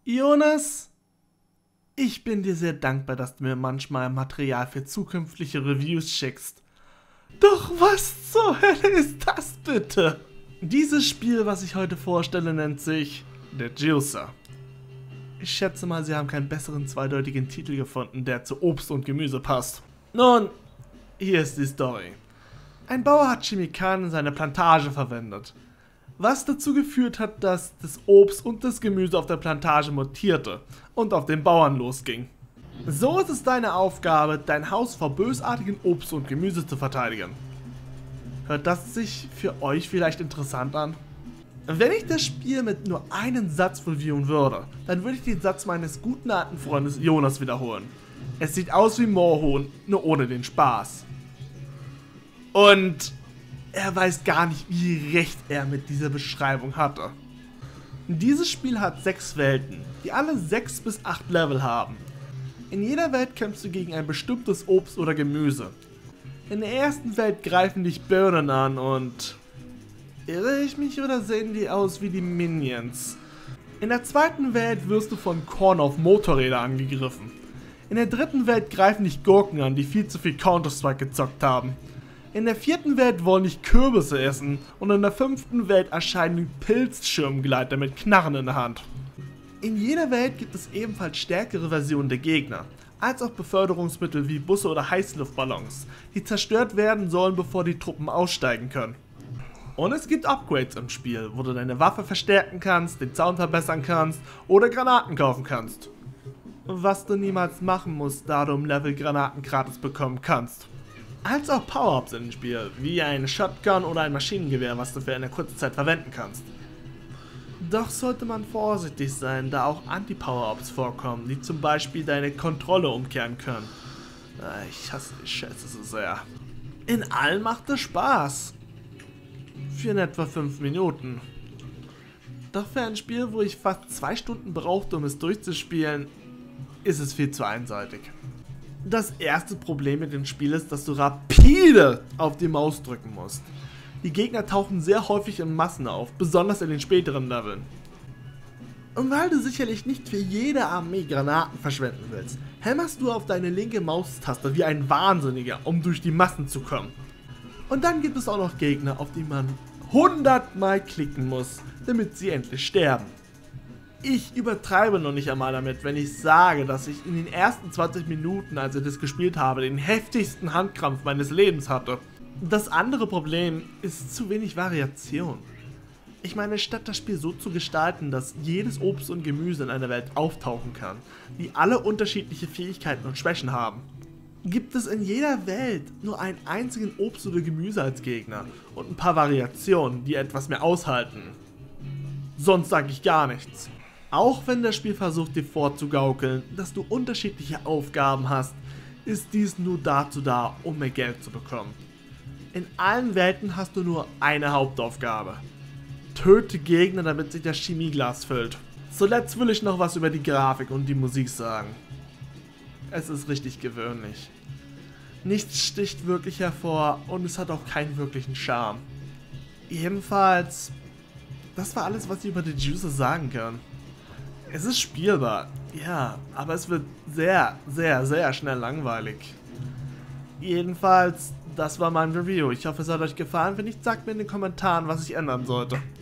Jonas, ich bin dir sehr dankbar, dass du mir manchmal Material für zukünftige Reviews schickst. Doch was zur Hölle ist das bitte? Dieses Spiel, was ich heute vorstelle, nennt sich The Juicer. Ich schätze mal, sie haben keinen besseren zweideutigen Titel gefunden, der zu Obst und Gemüse passt. Nun, hier ist die Story. Ein Bauer hat Chemikalien in seiner Plantage verwendet, was dazu geführt hat, dass das Obst und das Gemüse auf der Plantage mutierte und auf den Bauern losging. So ist es deine Aufgabe, dein Haus vor bösartigen Obst und Gemüse zu verteidigen. Hört das sich für euch vielleicht interessant an? Wenn ich das Spiel mit nur einem Satz reviewen würde, dann würde ich den Satz meines guten alten Freundes Jonas wiederholen. Es sieht aus wie Moorhuhn, nur ohne den Spaß. Und er weiß gar nicht, wie recht er mit dieser Beschreibung hatte. Dieses Spiel hat 6 Welten, die alle 6 bis 8 Level haben. In jeder Welt kämpfst du gegen ein bestimmtes Obst oder Gemüse. In der ersten Welt greifen dich Birnen an und... irre ich mich oder sehen die aus wie die Minions? In der zweiten Welt wirst du von Korn auf Motorräder angegriffen. In der dritten Welt greifen dich Gurken an, die viel zu viel Counter-Strike gezockt haben. In der vierten Welt wollen dich Kürbisse essen und in der fünften Welt erscheinen Pilzschirmgleiter mit Knarren in der Hand. In jeder Welt gibt es ebenfalls stärkere Versionen der Gegner, als auch Beförderungsmittel wie Busse oder Heißluftballons, die zerstört werden sollen, bevor die Truppen aussteigen können. Und es gibt Upgrades im Spiel, wo du deine Waffe verstärken kannst, den Sound verbessern kannst oder Granaten kaufen kannst. Was du niemals machen musst, da du im Level Granaten gratis bekommen kannst. Als auch Power-Ups im Spiel, wie eine Shotgun oder ein Maschinengewehr, was du für eine kurze Zeit verwenden kannst. Doch sollte man vorsichtig sein, da auch Anti-Power-Ups vorkommen, die zum Beispiel deine Kontrolle umkehren können. Ich hasse die Scheiße so sehr. In allem macht es Spaß. Für in etwa 5 Minuten. Doch für ein Spiel, wo ich fast 2 Stunden brauchte, um es durchzuspielen, ist es viel zu einseitig. Das erste Problem mit dem Spiel ist, dass du rapide auf die Maus drücken musst. Die Gegner tauchen sehr häufig in Massen auf, besonders in den späteren Leveln. Und weil du sicherlich nicht für jede Armee Granaten verschwenden willst, hämmerst du auf deine linke Maustaste wie ein Wahnsinniger, um durch die Massen zu kommen. Und dann gibt es auch noch Gegner, auf die man 100 Mal klicken muss, damit sie endlich sterben. Ich übertreibe noch nicht einmal damit, wenn ich sage, dass ich in den ersten 20 Minuten, als ich das gespielt habe, den heftigsten Handkrampf meines Lebens hatte. Das andere Problem ist zu wenig Variation. Ich meine, statt das Spiel so zu gestalten, dass jedes Obst und Gemüse in einer Welt auftauchen kann, die alle unterschiedliche Fähigkeiten und Schwächen haben, gibt es in jeder Welt nur einen einzigen Obst oder Gemüse als Gegner und ein paar Variationen, die etwas mehr aushalten. Sonst sage ich gar nichts. Auch wenn das Spiel versucht dir vorzugaukeln, dass du unterschiedliche Aufgaben hast, ist dies nur dazu da, um mehr Geld zu bekommen. In allen Welten hast du nur eine Hauptaufgabe. Töte Gegner, damit sich das Chemieglas füllt. Zuletzt will ich noch was über die Grafik und die Musik sagen. Es ist richtig gewöhnlich. Nichts sticht wirklich hervor und es hat auch keinen wirklichen Charme. Jedenfalls, das war alles, was ich über The Juicer sagen kann. Es ist spielbar, ja, aber es wird sehr, sehr, sehr schnell langweilig. Jedenfalls, das war mein Review. Ich hoffe, es hat euch gefallen. Wenn nicht, sagt mir in den Kommentaren, was ich ändern sollte.